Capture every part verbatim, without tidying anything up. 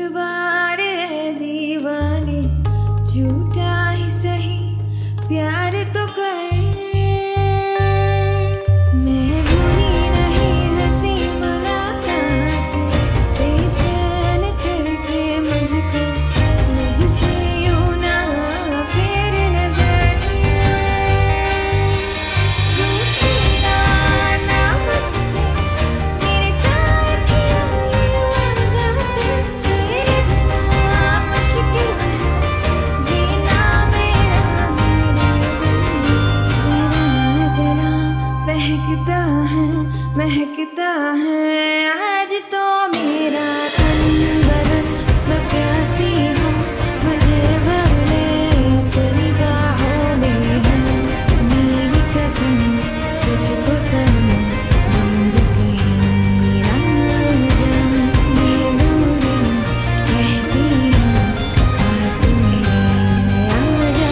बार है दीवाने, झूठा ही सही प्यार तो कर। मैं भूली नहीं हंसी मुलाकात, बेचैन करके मुझको मुझसे यूं ना फेर नजर। रूठेगा ना मुझसे मेरे साथियों ये वादा कर, तेरे बिना मुश्किल है जीना मेरा मेरे बिन। जरा जरा महकता है महकता है आज तो मेरा तन बदन। मैं प्यासी हूँ मुझे भर ले अपनी बाहों में है मेरी कसम, तुझको सनम दूर कहीं ना जा। ये दूरी कहती है पास मेरे आ जा।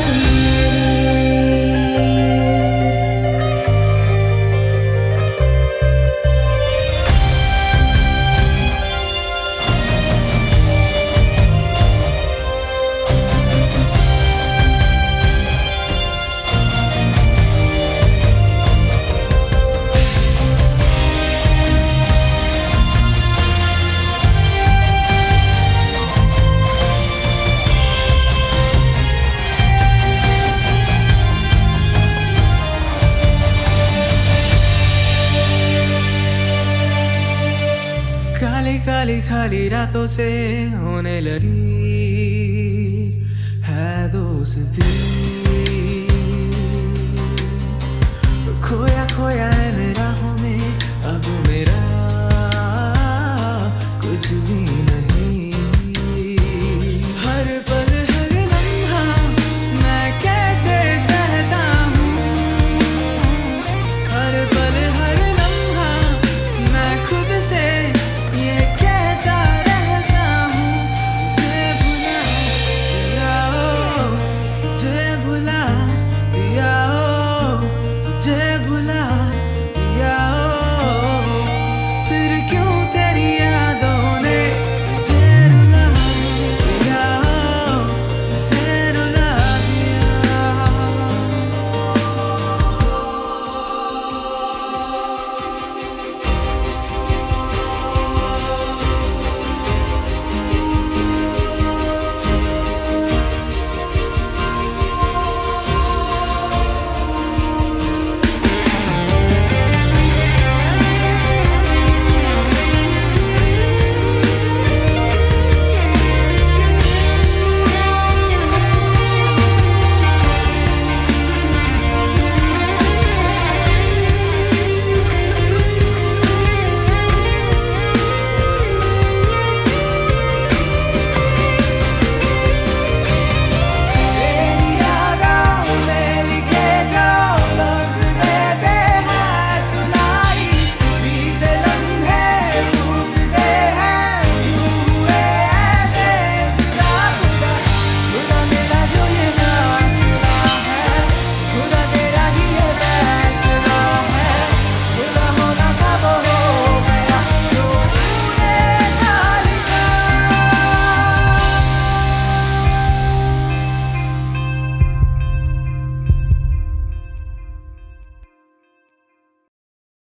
काली काली खाली रातों से होने लगी है दोस्ती।